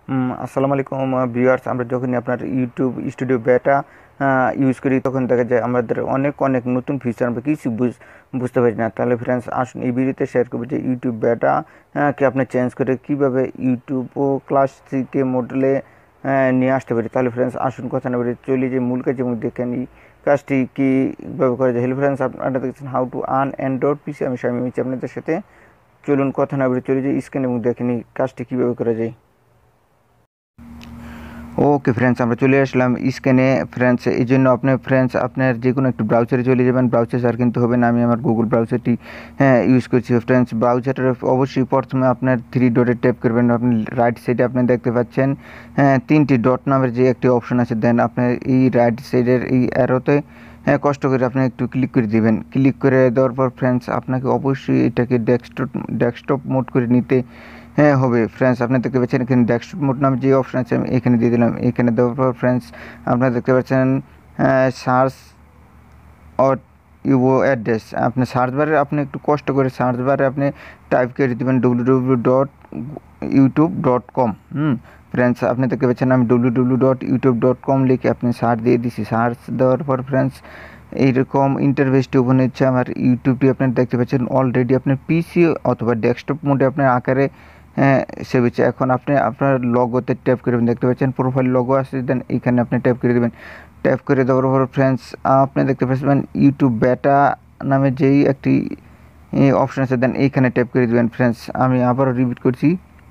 আসসালামু আলাইকুম ভিউয়ার্স। আমরা যখনই আপনার ইউটিউব স্টুডিও বেটা ইউজ করি তখন দেখা যায় আমাদের অনেক অনেক নতুন ফিচার আমরা কিছু বুঝতে পারি না। তাহলে ফ্রেন্ডস আসুন এই ভিডিওতে শেয়ার করবো যে ইউটিউব বেটা কে আপনি চেঞ্জ করে কীভাবে ইউটিউব ও ক্লাস 3 মডেলে নিয়ে আসতে পারি। তাহলে ফ্রেন্ডস আসুন কথা না বলে চলি যে মূল কাজের মধ্যে দেখেন এই কাজটি কীভাবে করা যায়। হেলো ফ্রেন্ডস, আপনারা দেখছেন how to earn android PC. আমি শামীম মিচি আপনাদের সাথে। চলুন কথা না বলে চলি যে স্ক্রিনের মধ্যে দেখেন এই কাজটি কীভাবে করা যায়। ওকে ফ্রেন্ডস, আমরা চলে আসলাম স্ক্রিনে। ফ্রেন্ডস এই জন্য আপনার যে কোনো একটু ব্রাউজারে চলে যাবেন। ব্রাউজার আর কিন্তু হবে না, আমি আমার গুগল ব্রাউজারটি ইউজ করছি। ফ্রেন্ডস ব্রাউজারের অবশ্যই প্রথমে আপনার 3 ডটে ট্যাপ করবেন। আপনি রাইট সাইডে আপনি দেখতে পাচ্ছেন 3টি ডট নামের যে একটি অপশন আছে। দেন আপনার এই রাইট সাইডের এই অ্যারোতে কষ্ট করে আপনি একটু ক্লিক করে দিবেন। ক্লিক করে দেওয়ার পর ফ্রেন্ডস আপনাকে অবশ্যই এটাকে ডেস্কটপ মোড করে নিতে হবে। ফ্রেন্ডস আপনি দেখতে পাচ্ছেন এখানে ডেস্কটপ মোড নামে যে অপশন আছে আমি এখানে দিয়ে দিলাম। এখানে দেওয়ার পর ফ্রেন্ডস আপনারা দেখতে পাচ্ছেন সার্চ অর ইউও অ্যাড্রেস। আপনি সার্চ বারে আপনি একটু কষ্ট করে সার্চ বারে আপনি টাইপ করে দেবেন www.youtube.com। ফ্রেন্ডস আপনি দেখতে পাচ্ছেন আমি www.youtube.com লিখে আপনি সার্চ দিয়ে দিছি। সার্চ দেওয়ার পর ফ্রেন্ডস এইরকম ইন্টারফেসটি ওপেন হচ্ছে। আমার ইউটিউবটি আপনারা দেখতে পাচ্ছেন অলরেডি আপনার পিসি অথবা ডেস্কটপ মোডে আপনার আকারে সেভ হচ্ছে। এখন আপনি আপনার লগোতে ট্যাপ করবেন, দেখতে পাচ্ছেন প্রোফাইল লগো আছে। দেন এখানে আপনি ট্যাপ করে দেবেন। ট্যাপ করে দেওয়ার পর ফ্রেন্ডস আপনি দেখতে পাচ্ছেন ইউটিউব বেটা নামে যেই একটি অপশন আছে। দেন এইখানে ট্যাপ করে দেবেন। ফ্রেন্ডস আমি আবারও রিপিট করছি,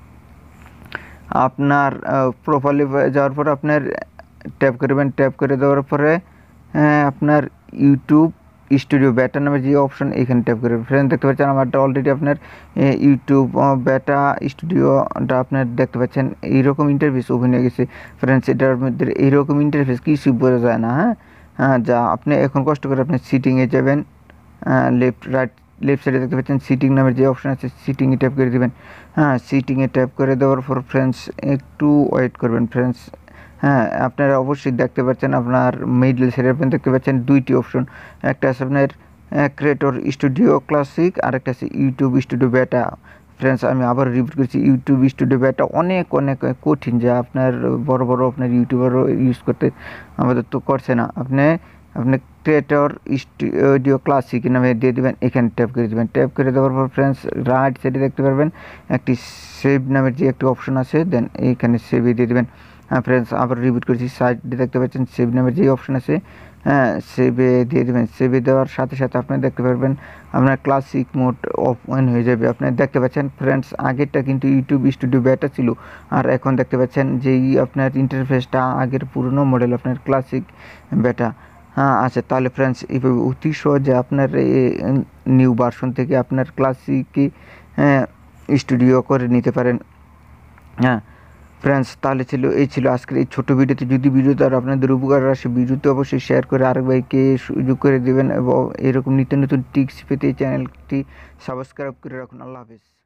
আপনার প্রোফাইলে যাওয়ার পর আপনার ট্যাপ করবেন। ট্যাপ করে দেওয়ার পরে আপনার ইউটিউব স্টুডিও বেটা নামে যে অপশন এখানে ট্যাপ করবেন। ফ্রেন্ড দেখতে পাচ্ছেন আমারটা অলরেডি আপনার ইউটিউব বেটা স্টুডিওটা আপনার দেখতে পাচ্ছেন এইরকম ইন্টারফেস ওপেন হয়ে গেছে। ফ্রেন্ডস এটার মধ্যে এইরকম ইন্টারফেস কিছু বোঝা যায় না। যা আপনি এখন কষ্ট করে আপনি সিটিংয়ে যাবেন। লেফট সাইডে দেখতে পাচ্ছেন সিটিং নামের যে অপশন আছে, সিটিংয়ে ট্যাপ করে দেবেন। সিটিংয়ে ট্যাপ করে দেওয়ার পর ফ্রেন্ডস একটু ওয়েট করবেন। ফ্রেন্ডস আপনারা অবশ্যই দেখতে পাচ্ছেন আপনার মিডল সাইডে আপনি দেখতে পাচ্ছেন 2টি অপশন। একটা আছে আপনার ক্রিয়েটর স্টুডিও ক্লাসিক, আর একটা আছে ইউটিউব স্টুডিও বেটা। ফ্রেন্ডস আমি আবার রিপিট করছি, ইউটিউব স্টুডিও বেটা অনেক অনেক কঠিন, যা আপনার বড় বড় আপনার ইউটিউবারও ইউজ করতে আমাদের তো করছে না। আপনি ক্রিয়েটর স্টুডিও ক্লাসিক নামে দিয়ে দেবেন। এখানে ট্যাপ করে দেবেন। ট্যাপ করে দেওয়ার পর ফ্রেন্ডস রাইট সাইডে দেখতে পারবেন একটি সেভ নামের যে একটি অপশন আছে। দেন এইখানে সেভে দিয়ে দেবেন। ফ্রেন্ডস আবার রিপিট করছি, সাইডে দেখতে পাচ্ছেন সেভ নামের যে অপশন আছে, সেভে দিয়ে দেবেন। সেভে দেওয়ার সাথে সাথে আপনি দেখতে পারবেন আপনার ক্লাসিক মোড ওপেন হয়ে যাবে। আপনি দেখতে পাচ্ছেন ফ্রেন্ডস আগেরটা কিন্তু ইউটিউব স্টুডিও বেটা ছিল, আর এখন দেখতে পাচ্ছেন যেই আপনার ইন্টারফেসটা আগের পুরনো মডেল আপনার ক্লাসিক বেটা আচ্ছা। তাহলে ফ্রেন্ডস এইভাবে অতি সহজে আপনার নিউ ভার্সন থেকে আপনার ক্লাসিক স্টুডিও করে নিতে পারেন। ফ্রেন্ডস তাহলে এই ছিল আজকের এই ছোটো ভিডিওতে। যদি ভিডিওতে আর আপনাদের উপকার আসে ভিডিওতে অবশ্যই শেয়ার করে আরেক ভাইকে সুযোগ করে দেবেন, এবং এরকম নিত্য নতুন টিপস পেতে এই চ্যানেলটি সাবস্ক্রাইব করে রাখুন। আল্লাহ হাফিজ।